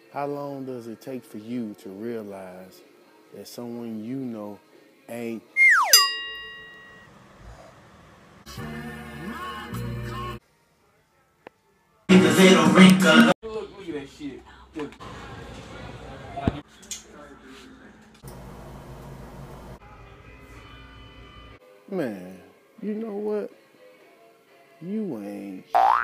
How long does it take for you to realize that someone you know ain't? Look at that shit. Man, you know what? You ain't